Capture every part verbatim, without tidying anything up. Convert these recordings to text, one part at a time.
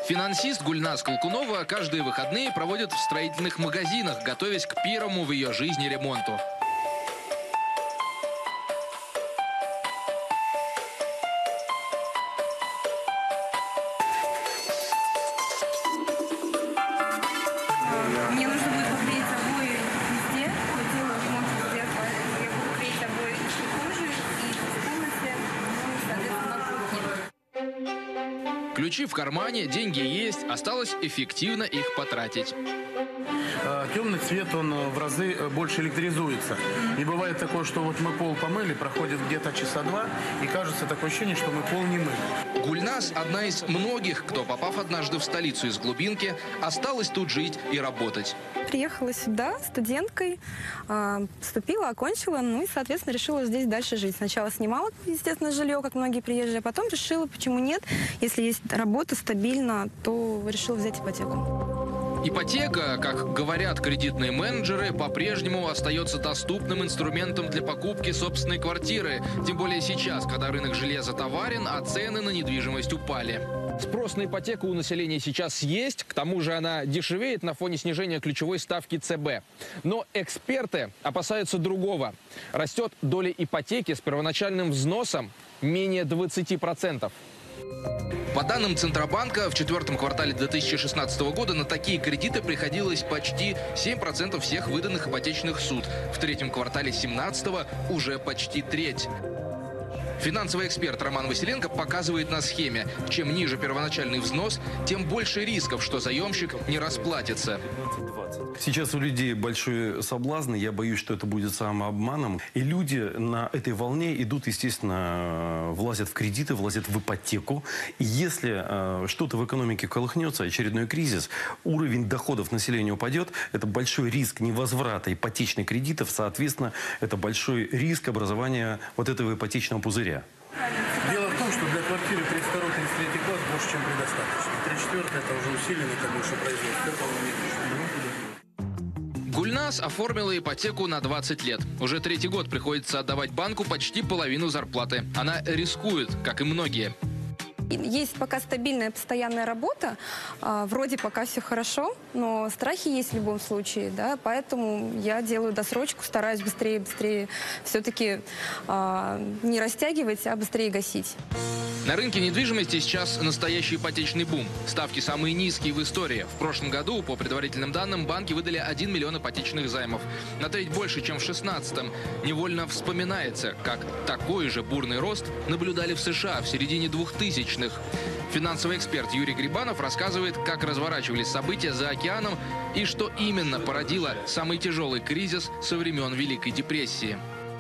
Финансист Гульназ Калкунова каждые выходные проводит в строительных магазинах, готовясь к первому в ее жизни ремонту. Мне нужно будет поклеить обои везде. Я делаю ремонт везде, поэтому я буду клеить обои и в прихожей, и в комнате, ну и, соответственно, на кухне. Ключи в кармане, деньги есть, осталось эффективно их потратить. Темный цвет, он в разы больше электризуется. И бывает такое, что вот мы пол помыли, проходит где-то часа два, и кажется такое ощущение, что мы пол не мыли. Гульназ – одна из многих, кто, попав однажды в столицу из глубинки, осталась тут жить и работать. Приехала сюда студенткой, поступила, окончила, ну и, соответственно, решила здесь дальше жить. Сначала снимала, естественно, жилье, как многие приезжие, а потом решила, почему нет. Если есть работа стабильно, то решила взять ипотеку. Ипотека, как говорят кредитные менеджеры, по-прежнему остается доступным инструментом для покупки собственной квартиры. Тем более сейчас, когда рынок жилья затоварен, а цены на недвижимость упали. Спрос на ипотеку у населения сейчас есть, к тому же она дешевеет на фоне снижения ключевой ставки ЦБ. Но эксперты опасаются другого. Растет доля ипотеки с первоначальным взносом менее двадцати процентов. По данным Центробанка, в четвертом квартале две тысячи шестнадцатого года на такие кредиты приходилось почти семь процентов всех выданных ипотечных суд. В третьем квартале две тысячи семнадцатого уже почти треть. Финансовый эксперт Роман Василенко показывает на схеме: чем ниже первоначальный взнос, тем больше рисков, что заемщик не расплатится. Сейчас у людей большой соблазн, я боюсь, что это будет самообманом. И люди на этой волне идут, естественно, влазят в кредиты, влазят в ипотеку. И если э, что-то в экономике колыхнется, очередной кризис, уровень доходов населения упадет, это большой риск невозврата ипотечных кредитов, соответственно, это большой риск образования вот этого ипотечного пузыря. Дело в том, что для квартиры тридцать второй — тридцать третий класс больше, чем предостаточно. тридцать четвёртый это уже усиленный, это больше производство. Этого нет. Гульназ оформила ипотеку на двадцать лет. Уже третий год приходится отдавать банку почти половину зарплаты. Она рискует, как и многие. Есть пока стабильная, постоянная работа, а, вроде пока все хорошо, но страхи есть в любом случае, да, поэтому я делаю досрочку, стараюсь быстрее, быстрее все-таки а, не растягивать, а быстрее гасить. На рынке недвижимости сейчас настоящий ипотечный бум. Ставки самые низкие в истории. В прошлом году, по предварительным данным, банки выдали один миллион ипотечных займов. На треть больше, чем в шестнадцатом. Невольно вспоминается, как такой же бурный рост наблюдали в США в середине двухтысячных. Финансовый эксперт Юрий Грибанов рассказывает, как разворачивались события за океаном и что именно породило самый тяжелый кризис со времен Великой депрессии.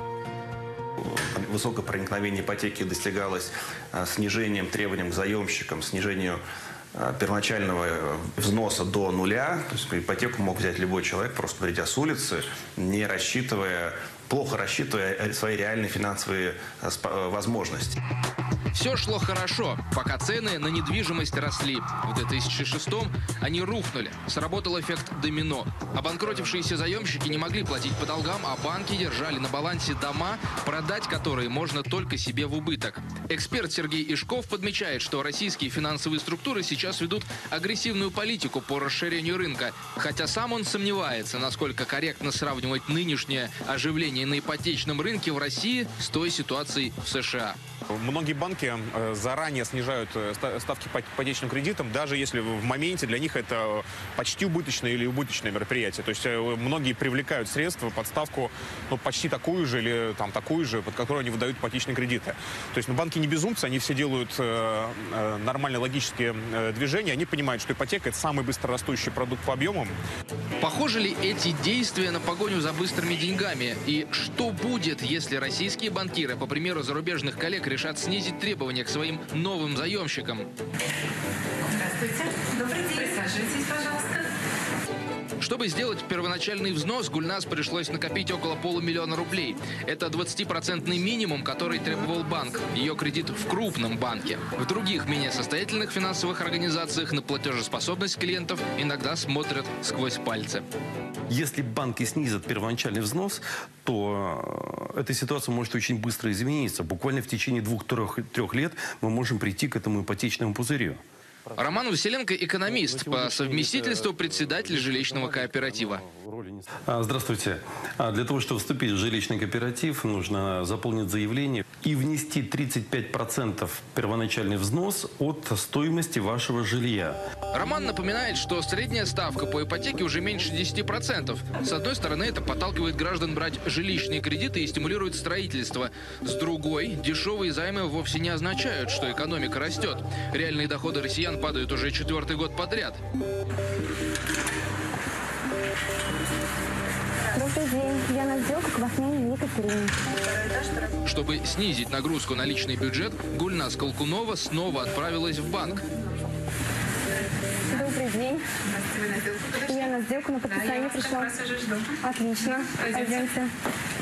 Высокое проникновение ипотеки достигалось снижением требований к заемщикам, снижению первоначального взноса до нуля. То есть ипотеку мог взять любой человек, просто придя с улицы, не рассчитывая, плохо рассчитывая свои реальные финансовые возможности. Все шло хорошо, пока цены на недвижимость росли. В две тысячи шестом они рухнули. Сработал эффект домино. Обанкротившиеся заемщики не могли платить по долгам, а банки держали на балансе дома, продать которые можно только себе в убыток. Эксперт Сергей Ишков подмечает, что российские финансовые структуры сейчас ведут агрессивную политику по расширению рынка. Хотя сам он сомневается, насколько корректно сравнивать нынешнее оживление на ипотечном рынке в России с той ситуацией в США. Многие банки заранее снижают ставки по ипотечным кредитам, даже если в моменте для них это почти убыточное или убыточное мероприятие. То есть многие привлекают средства под ставку, ну, почти такую же или там такую же, под которую они выдают ипотечные кредиты. То есть ну, банки не безумцы, они все делают э, э, нормальные логические э, движения, они понимают, что ипотека – это самый быстрорастущий продукт по объемам. Похожи ли эти действия на погоню за быстрыми деньгами? И что будет, если российские банкиры, по примеру зарубежных коллег, решат снизить требования к своим новым заемщикам? Здравствуйте. Добрый день. Присаживайтесь, пожалуйста. Чтобы сделать первоначальный взнос, Гульназ пришлось накопить около полумиллиона рублей. Это двадцатипроцентный минимум, который требовал банк. Ее кредит в крупном банке. В других, менее состоятельных финансовых организациях на платежеспособность клиентов иногда смотрят сквозь пальцы. Если банки снизят первоначальный взнос, то эта ситуация может очень быстро измениться. Буквально в течение двух-трех лет мы можем прийти к этому ипотечному пузырю. Роман Василенко – экономист, по совместительству председатель жилищного кооператива. Здравствуйте. Для того, чтобы вступить в жилищный кооператив, нужно заполнить заявление и внести тридцать пять процентов первоначальный взнос от стоимости вашего жилья. Роман напоминает, что средняя ставка по ипотеке уже меньше десяти процентов. С одной стороны, это подталкивает граждан брать жилищные кредиты и стимулирует строительство. С другой, дешевые займы вовсе не означают, что экономика растет. Реальные доходы россиян падают уже четвертый год подряд. Добрый день. Я на сделку к Вахнянину Екатерине. Чтобы снизить нагрузку на личный бюджет, Гульназ Колкунова снова отправилась в банк. Добрый день. Я на сделку на подписание пришла. Отлично. Пойдемте.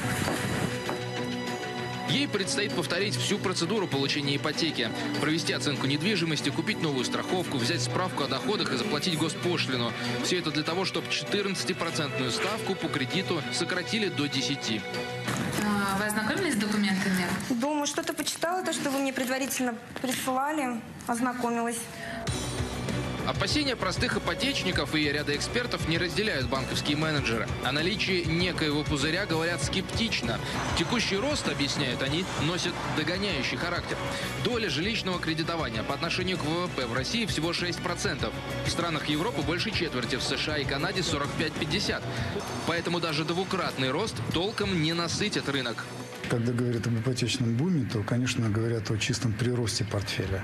Ей предстоит повторить всю процедуру получения ипотеки. Провести оценку недвижимости, купить новую страховку, взять справку о доходах и заплатить госпошлину. Все это для того, чтобы четырнадцатипроцентную ставку по кредиту сократили до десяти. Вы ознакомились с документами? Думаю, что-то почитала, то, что вы мне предварительно присылали, ознакомилась. Опасения простых ипотечников и ряда экспертов не разделяют банковские менеджеры. О наличии некоего пузыря говорят скептично. Текущий рост, объясняют они, носит догоняющий характер. Доля жилищного кредитования по отношению к ВВП в России всего шесть процентов. В странах Европы больше четверти, в США и Канаде сорок пять — пятьдесят. Поэтому даже двукратный рост толком не насытит рынок. Когда говорят об ипотечном буме, то, конечно, говорят о чистом приросте портфеля.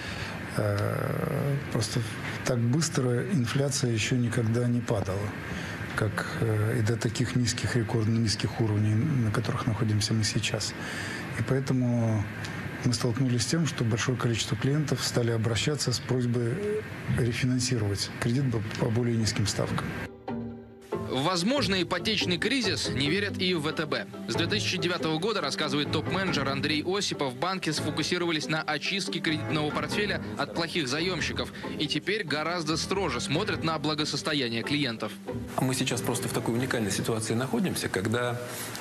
Просто так быстро инфляция еще никогда не падала, как и до таких низких, рекордно низких уровней, на которых находимся мы сейчас. И поэтому мы столкнулись с тем, что большое количество клиентов стали обращаться с просьбой рефинансировать кредит по более низким ставкам. В возможный ипотечный кризис не верят и в ВТБ. С две тысячи девятого года, рассказывает топ-менеджер Андрей Осипов, банки сфокусировались на очистке кредитного портфеля от плохих заемщиков. И теперь гораздо строже смотрят на благосостояние клиентов. Мы сейчас просто в такой уникальной ситуации находимся, когда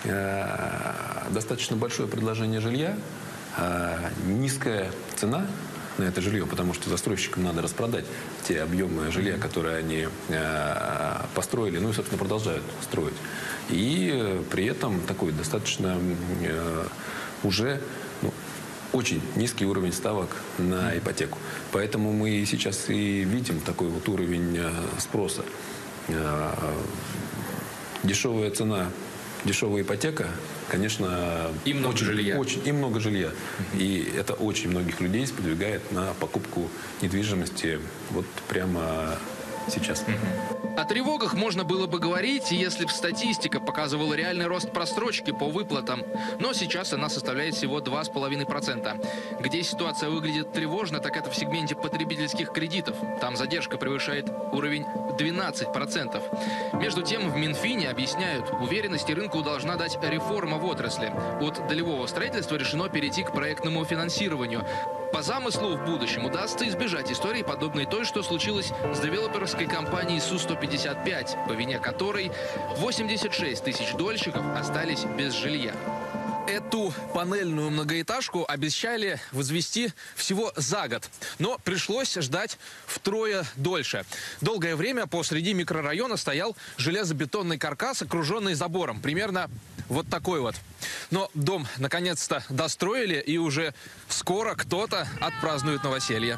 э, достаточно большое предложение жилья, э, низкая цена на это жилье, потому что застройщикам надо распродать те объемы жилья, которые они э, построили, ну и, собственно, продолжают строить. И э, при этом такой достаточно э, уже ну, очень низкий уровень ставок на ипотеку. Поэтому мы сейчас и видим такой вот уровень э, спроса. Э, дешевая цена, дешевая ипотека, конечно, и много очень, жилья. Очень, и много жилья. Mm-hmm. И это очень многих людей сподвигает на покупку недвижимости вот прямо сейчас. Mm-hmm. О тревогах можно было бы говорить, если бы статистика показывала реальный рост просрочки по выплатам. Но сейчас она составляет всего два с половиной процента. Где ситуация выглядит тревожно, так это в сегменте потребительских кредитов. Там задержка превышает уровень двенадцать процентов. Между тем, в Минфине объясняют, уверенности рынку должна дать реформа в отрасли. От долевого строительства решено перейти к проектному финансированию. По замыслу, в будущем удастся избежать истории, подобной той, что случилось с девелоперской компанией Су сто пятьдесят пять, по вине которой восемьдесят шесть тысяч дольщиков остались без жилья. Эту панельную многоэтажку обещали возвести всего за год, но пришлось ждать втрое дольше. Долгое время посреди микрорайона стоял железобетонный каркас, окруженный забором, примерно вот такой вот. Но дом наконец-то достроили, и уже скоро кто-то отпразднует новоселье.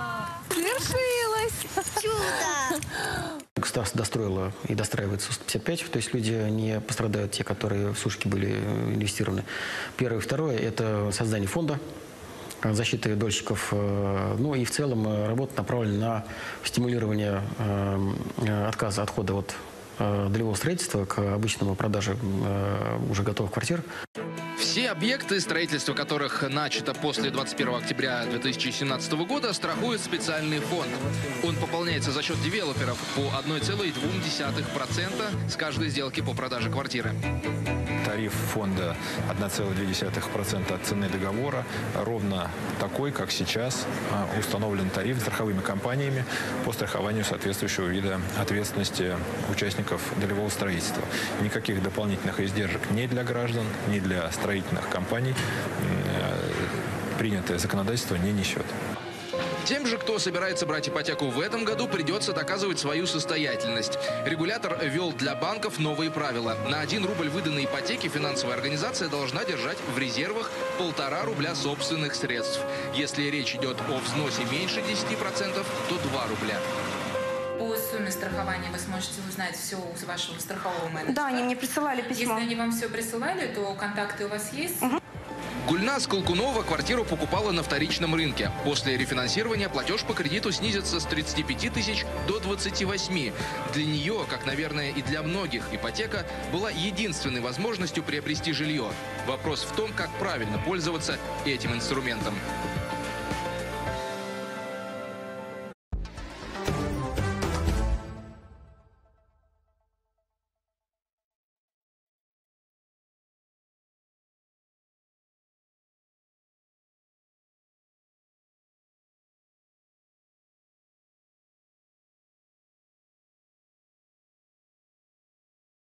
Свершилось! Чудо! Государство достроило и достраивает Су сто пятьдесят пять, то есть люди не пострадают, те, которые в сушки были инвестированы. Первое. Второе – это создание фонда защиты дольщиков. Ну и в целом работа направлена на стимулирование отказа, отхода от долевого строительства к обычному продаже уже готовых квартир. Все объекты, строительство которых начато после двадцать первого октября две тысячи семнадцатого года, страхует специальный фонд. Он пополняется за счет девелоперов по одной целой двум десятых процента с каждой сделки по продаже квартиры. Тариф фонда одна целая две десятых процента от цены договора, ровно такой, как сейчас установлен тариф страховыми компаниями по страхованию соответствующего вида ответственности участников долевого строительства. Никаких дополнительных издержек ни для граждан, ни для строительных компаний принятое законодательство не несет. Тем же, кто собирается брать ипотеку в этом году, придется доказывать свою состоятельность. Регулятор ввел для банков новые правила. На один рубль выданной ипотеки финансовая организация должна держать в резервах полтора рубля собственных средств. Если речь идет о взносе меньше десяти процентов, то два рубля. По сумме страхования вы сможете узнать все у вашего страхового менеджера? Да, они мне присылали письмо. Если они вам все присылали, то контакты у вас есть? Угу. Гульназ Колкунова квартиру покупала на вторичном рынке. После рефинансирования платеж по кредиту снизится с тридцати пяти тысяч до двадцати восьми. Для нее, как, наверное, и для многих, ипотека была единственной возможностью приобрести жилье. Вопрос в том, как правильно пользоваться этим инструментом.